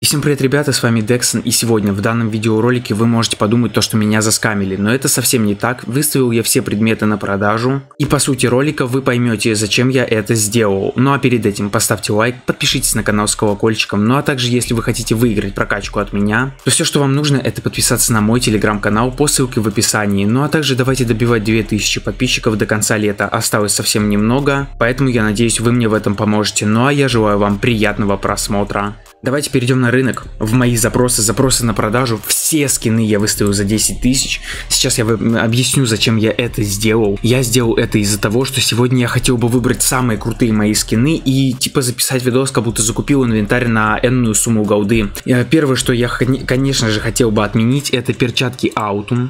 Всем привет, ребята, с вами Дексон, и сегодня в данном видеоролике вы можете подумать то, что меня заскамили, но это совсем не так. Выставил я все предметы на продажу, и по сути ролика вы поймете, зачем я это сделал. Ну а перед этим поставьте лайк, подпишитесь на канал с колокольчиком, ну а также если вы хотите выиграть прокачку от меня, то все, что вам нужно, это подписаться на мой телеграм-канал по ссылке в описании. Ну а также давайте добивать 2000 подписчиков до конца лета, осталось совсем немного, поэтому я надеюсь, вы мне в этом поможете. Ну а я желаю вам приятного просмотра. Давайте перейдем на рынок, в мои запросы на продажу. Все скины я выставил за 10 тысяч. Сейчас я вам объясню, зачем я это сделал. Я сделал это из-за того, что сегодня я хотел бы выбрать самые крутые мои скины и типа записать видос, как будто закупил инвентарь на энную сумму голды. Первое, что я, конечно же, хотел бы отменить, это перчатки Autumn.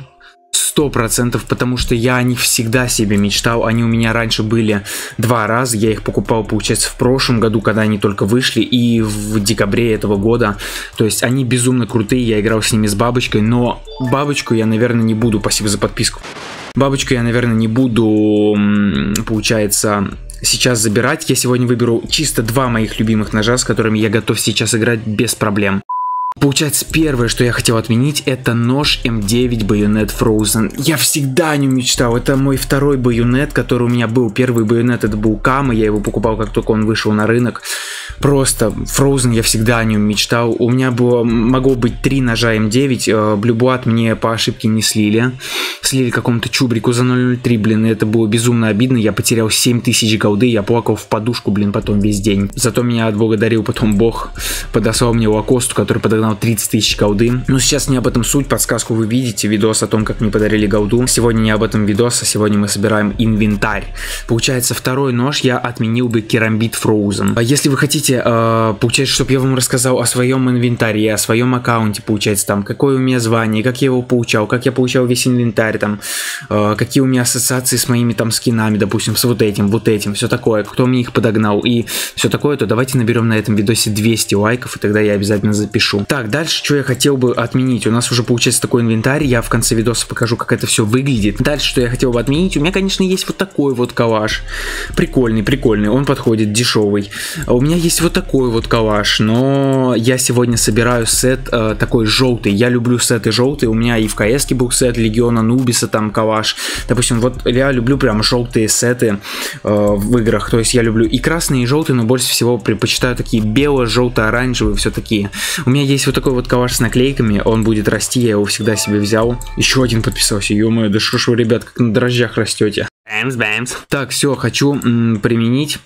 100%, потому что я о них всегда себе мечтал. Они у меня раньше были 2 раза. Я их покупал, получается, в прошлом году, когда они только вышли, и в декабре этого года. То есть они безумно крутые. Я играл с ними с бабочкой, но бабочку я, наверное, не буду. Спасибо за подписку. Бабочку я, наверное, не буду, получается, сейчас забирать. Я сегодня выберу чисто 2 моих любимых ножа, с которыми я готов сейчас играть без проблем. Получается, первое, что я хотел отменить, это нож М9 Bayonet Frozen. Я всегда о нем мечтал. Это мой второй байонет, который у меня был. Первый байонет это был Кама, я его покупал, как только он вышел на рынок. Просто Frozen, я всегда о нем мечтал. У меня могло быть 3 ножа М9. Блюблат мне по ошибке не слили. Слили какому-то чубрику за 0.03, блин, и это было безумно обидно. Я потерял 7000 голды, я плакал в подушку, блин, потом весь день. Зато меня отблагодарил потом бог. Подослал мне лакосту, который подогнал 30 тысяч голды. Но сейчас не об этом суть, подсказку вы видите, видос о том, как мне подарили голду. Сегодня не об этом видос, а сегодня мы собираем инвентарь. Получается, второй нож я отменил бы Керамбит Frozen. Если вы хотите, получается, чтобы я вам рассказал о своем инвентаре, о своем аккаунте, получается, там, какое у меня звание, как я его получал, как я получал весь инвентарь, там, какие у меня ассоциации с моими там скинами, допустим, с вот этим, все такое, кто мне их подогнал и все такое, то давайте наберем на этом видосе 200 лайков, и тогда я обязательно запишу. Так, дальше, что я хотел бы отменить. У нас уже получается такой инвентарь. Я в конце видоса покажу, как это все выглядит. Дальше, что я хотел бы отменить. У меня, конечно, есть вот такой вот калаш. Прикольный. Он подходит, дешевый. У меня есть вот такой вот калаш. Но я сегодня собираю сет такой желтый. Я люблю сеты желтые. У меня и в КС был сет Легиона Нубиса, там калаш. Допустим, вот я люблю прям желтые сеты в играх. То есть я люблю и красные, и желтые, но больше всего предпочитаю такие бело-желто-оранжевые, все такие. У меня есть вот такой вот калаш с наклейками, он будет расти, я его всегда себе взял. Еще один подписался, ё-моё, да что ж вы, ребят, как на дрожжах растете. Бэмс. Так, все, хочу применить.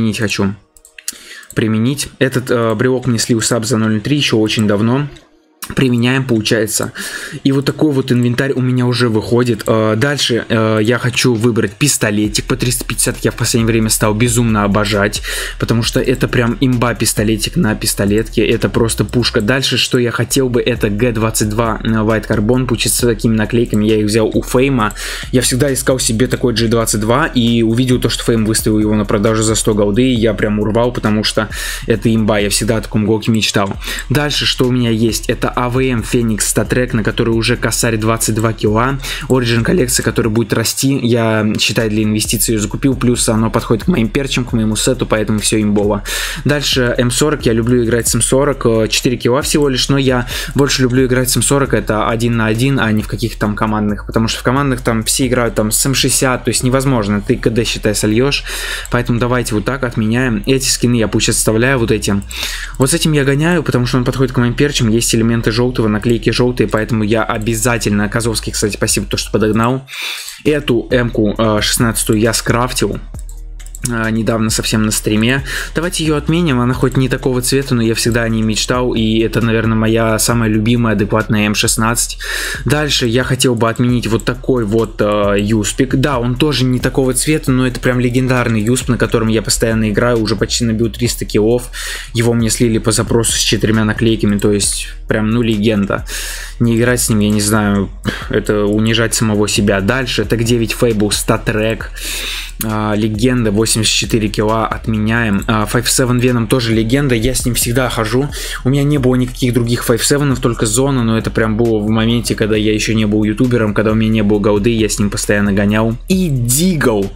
Этот брелок мне слил саб за 0.3 еще очень давно. Применяем, получается. И вот такой вот инвентарь у меня уже выходит. Дальше я хочу выбрать пистолетик по 350. Я в последнее время стал безумно обожать, потому что это прям имба пистолетик на пистолетке. Это просто пушка. Дальше, что я хотел бы, это G22 White Carbon. Получается, с такими наклейками. Я их взял у Фейма. Я всегда искал себе такой G22 и увидел то, что Фейм выставил его на продажу за 100 голды. И я прям урвал, потому что это имба. Я всегда о таком голке мечтал. Дальше, что у меня есть, это АВМ Феникс Статрек, на который уже косарь 22 кило. Origin коллекция, которая будет расти. Я, считай, для инвестиций ее закупил. Плюс оно подходит к моим перчам, к моему сету, поэтому все имбово. Дальше М40. Я люблю играть с М40. 4 кило всего лишь, но я больше люблю играть с М40. Это 1 на 1, а не в каких-то там командных. Потому что в командных там все играют там с М60. То есть невозможно. Ты КД, считай, сольешь. Поэтому давайте вот так отменяем. Эти скины я, получается, вставляю вот эти. Вот с этим я гоняю, потому что он подходит к моим перчам. Есть элементы желтого, наклейки желтые, поэтому я обязательно, Козовский, кстати, спасибо, то, что подогнал. Эту М-ку 16 я скрафтил недавно совсем на стриме. Давайте ее отменим, она хоть не такого цвета, но я всегда о ней мечтал, и это, наверное, моя самая любимая адекватная М16. Дальше я хотел бы отменить вот такой вот юспик. Да, он тоже не такого цвета, но это прям легендарный юсп, на котором я постоянно играю, уже почти набил 300 киллов. Его мне слили по запросу с 4 наклейками, то есть прям, ну, легенда. Не играть с ним, я не знаю, это унижать самого себя. Дальше это 9 Fable Статрек. Легенда, 84 кило, отменяем. 5-7 Venom тоже легенда, я с ним всегда хожу. У меня не было никаких других 5-7, только Зона, но это прям было в моменте, когда я еще не был ютубером, когда у меня не было голды, я с ним постоянно гонял. И Дигл.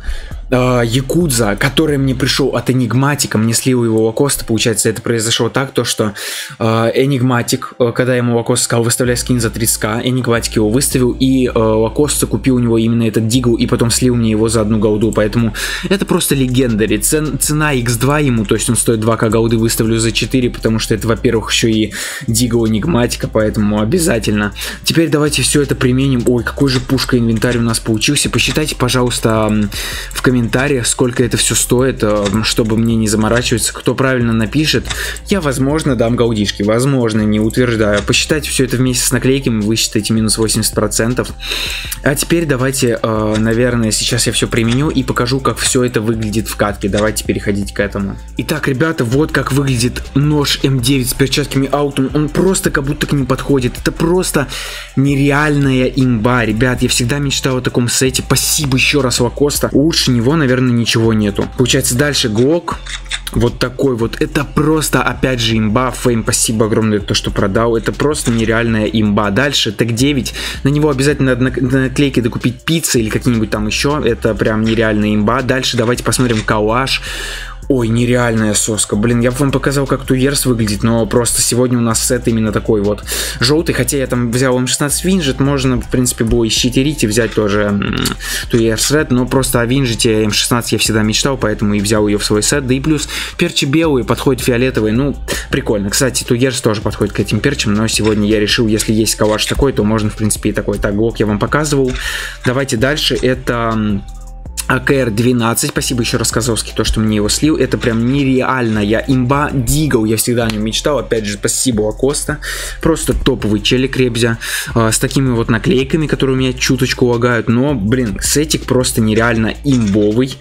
Якудза, который мне пришел от Энигматика, мне слил его Лакоста, получается, это произошло так, то что Энигматик, когда я ему Лакоста сказал, выставляй скин за 30к, Энигматик его выставил, и Лакоста купил у него именно этот дигл, и потом слил мне его за 1 голду, поэтому это просто легендари. Цена x2 ему, то есть он стоит 2к голды, выставлю за 4, потому что это, во-первых, еще и дигл Энигматика, поэтому обязательно. Теперь давайте все это применим. Ой, какой же пушка инвентарь у нас получился. Посчитайте, пожалуйста, в комментариях, сколько это все стоит, чтобы мне не заморачиваться. Кто правильно напишет, я, возможно, дам голдишки, возможно, не утверждаю. Посчитайте все это вместе с наклейками, вы считаете минус 80%. А теперь давайте, наверное, сейчас я все применю и покажу, как все это выглядит в катке. Давайте переходить к этому. Итак, ребята, вот как выглядит нож М9 с перчатками Autumn. Он просто как будто к ним подходит. Это просто нереальная имба. Ребят, я всегда мечтал о таком сете. Спасибо еще раз Лакоста. Лучше него, наверное, ничего нету. Получается, дальше Глок. Вот такой вот. Это просто, опять же, имба. Фейм, спасибо огромное за то, что продал. Это просто нереальная имба. Дальше Тек 9. На него обязательно надо на наклейке докупить пиццы или какие-нибудь там еще. Это прям нереальная имба. Дальше давайте посмотрим Калаш. Ой, нереальная соска. Блин, я бы вам показал, как Туерс выглядит, но просто сегодня у нас сет именно такой вот желтый. Хотя я там взял М16 Винжет, можно, в принципе, было и щитерить и взять тоже Туерс Ред, но просто о Винжете М16 я всегда мечтал, поэтому и взял ее в свой сет. Да и плюс перчи белые, подходят фиолетовые, ну, прикольно. Кстати, Туерс тоже подходит к этим перчам, но сегодня я решил, если есть калаш такой, то можно, в принципе, и такой. Так, Глок я вам показывал. Давайте дальше. Это АКР-12, спасибо еще раз Козовский, то, что мне его слил, это прям нереальная имба. Дигл, я всегда о нем мечтал, опять же, спасибо Лакоста, просто топовый челик Ребзя, с такими вот наклейками, которые у меня чуточку лагают, но, блин, сетик просто нереально имбовый,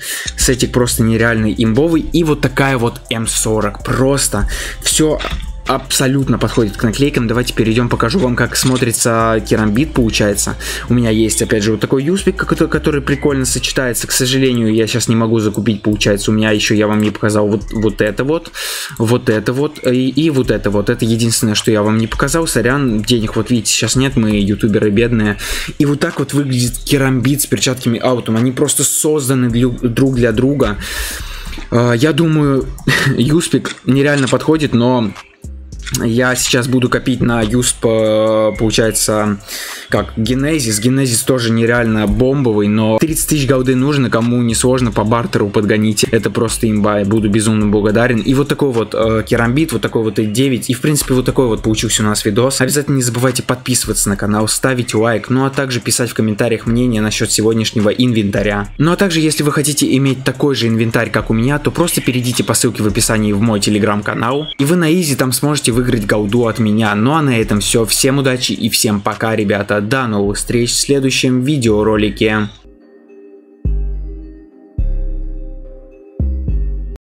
и вот такая вот М40, просто все абсолютно подходит к наклейкам. Давайте перейдем, покажу вам, как смотрится керамбит, получается. У меня есть, опять же, вот такой юспик, который прикольно сочетается. К сожалению, я сейчас не могу закупить, получается. У меня еще, я вам не показал, вот это вот и вот это вот. Это единственное, что я вам не показал. Сорян, денег, вот видите, сейчас нет, мы ютуберы бедные. И вот так вот выглядит керамбит с перчатками Autumn. Они просто созданы друг для друга. Я думаю, юспик нереально подходит, но я сейчас буду копить на юсп, получается, как Генезис. Генезис тоже нереально бомбовый, но 30 тысяч голды нужно, кому не сложно, по бартеру подгоните. Это просто имба, я буду безумно благодарен. И вот такой вот керамбит, вот такой вот i9. И в принципе вот такой вот получился у нас видос. Обязательно не забывайте подписываться на канал, ставить лайк, ну а также писать в комментариях мнение насчет сегодняшнего инвентаря. Ну а также, если вы хотите иметь такой же инвентарь, как у меня, то просто перейдите по ссылке в описании в мой телеграм-канал, и вы на изи там сможете выиграть голду от меня. Ну а на этом все. Всем удачи и всем пока, ребята. До новых встреч в следующем видеоролике.